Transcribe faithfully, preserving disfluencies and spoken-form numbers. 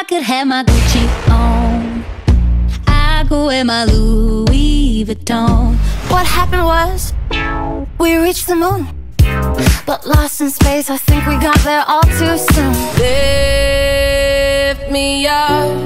could have my Gucci on, I could wear my Louis Vuitton. What happened was, we reached the moon, but lost in space, I think we got there all too soon. Lift me up